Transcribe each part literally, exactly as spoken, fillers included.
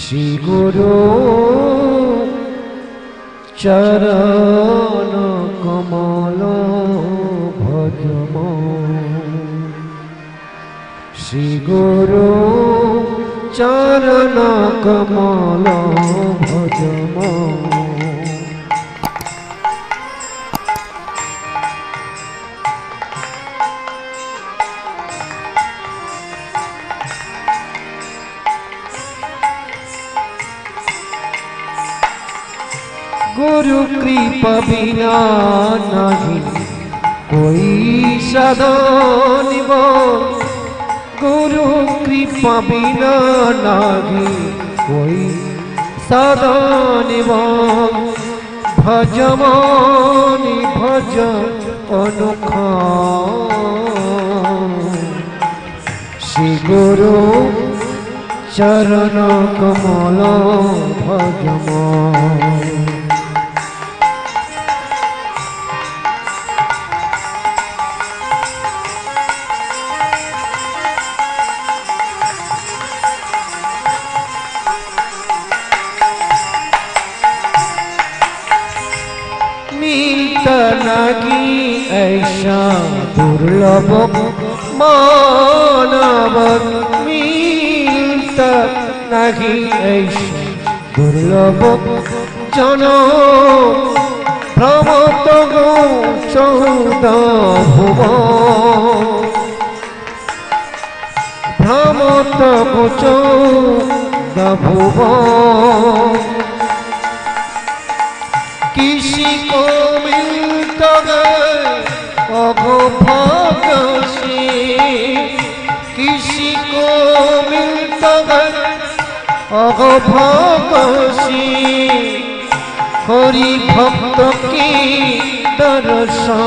श्री गुरु चरण कमल भजमो श्री गुरु चरण कमल भजमो गुरु कृपा बिना नहीं कोई साधन गुरु कृपा बिना नहीं कोई साधन भजमनि भज अनुखा श्री गुरु चरण कमल भजमो नहीं ऐसा दुर्लभ मानव मिलता नहीं ऐसा दुर्लभ जन भ्रमत गो चौदह भुवन भ्रमत गो चौदह भुवन किसी को मिलता है अघोभाग्य से किसी को मिलता है अघोभाग्य से हरि भक्त की दर्शन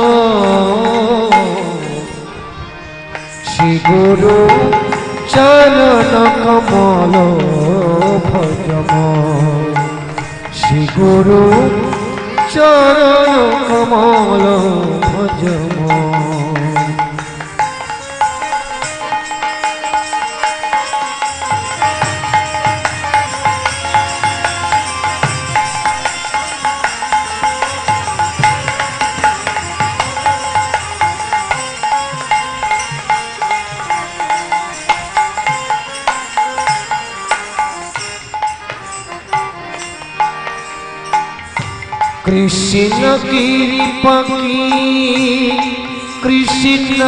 श्री गुरु चरण कमल भजमो श्री गुरु चरण कमल भजमो कृष्ण कृपा की कृष्ण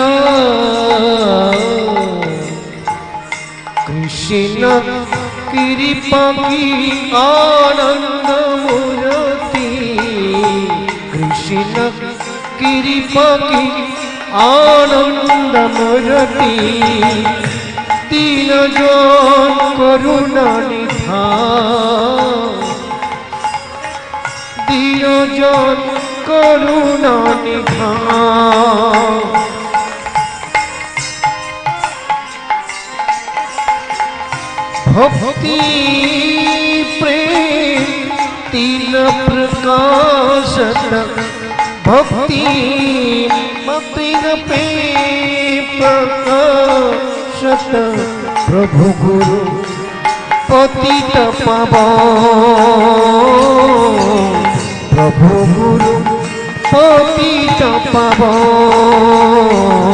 कृष्ण कृपा की आनंद मूर्ति कृष्ण कृपा की आनंद मूर्ति दीन जन करुणा निधान दीनजन करुणा निधान भक्ति प्रेम तीन प्रकाशत भक्ति तीन प्रेम प्रकाशत प्रभु गुरु पतित पावन प्रभु गुरु पतित पावन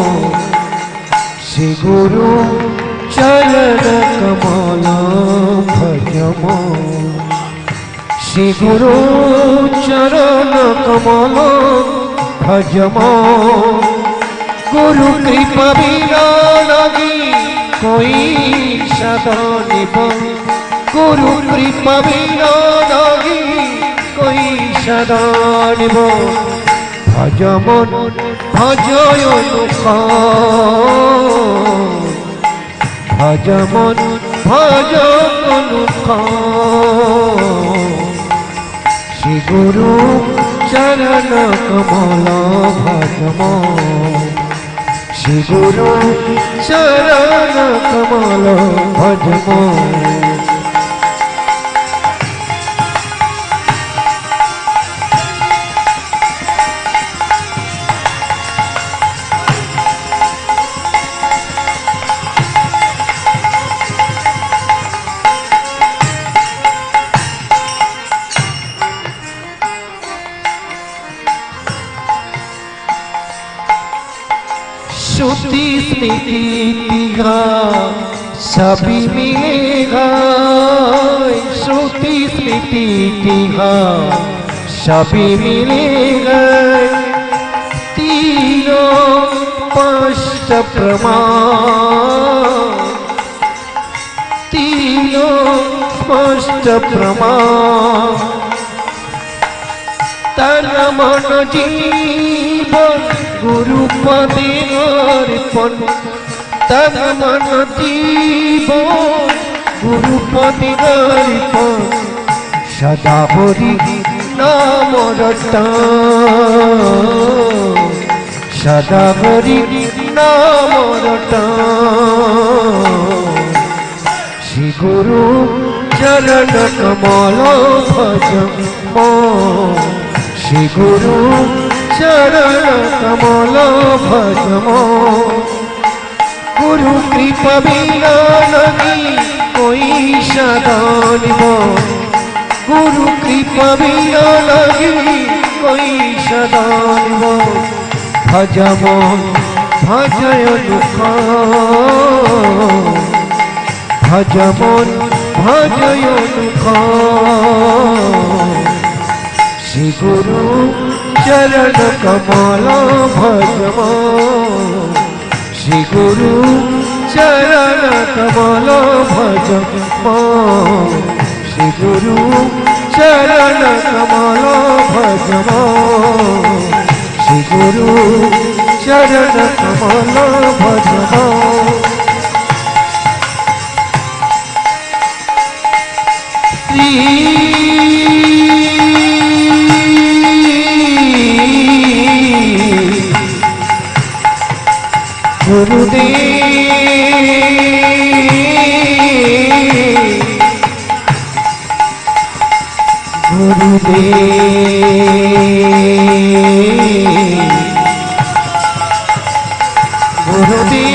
श्री गुरु चरण कमल भजमो श्री गुरु चरण कमल भजमो गुरु कृपा बिना नहीं कोई साधन गुरु कृपा बिना नहीं कोई साधन भजमन भजय भजमन भज श्री गुरु चरण कमल भजमो श्री गुरु चरण कमल भजमो स्मृति इतिहास सभी मिलेगा श्रुति स्मृति इतिहास सभी मिलेगा तीनों स्पष्ट प्रमाण तीनों स्पष्ट प्रमाण तन मन जीवन गुरु पदे अर्पण तन मन जीवन गुरु पदे अर्पण सदा हरि नाम रटन सदा हरि नाम रटन श्री गुरु चरण कमल भजन श्री गुरु चरण कमल भजन गुरु कृपा बिना नहीं कोई साधन गुरु कृपा बिना नहीं कोई साधन भजम भजय दुख भजमन भजय दुख श्री गुरु चरण कमल भजम श्री गुरु चरण कमल भजम श्री गुरु चरण कमल भजम श्री गुरु चरण कमल भजम गुरुदेव गुरुदेव गुरुदेव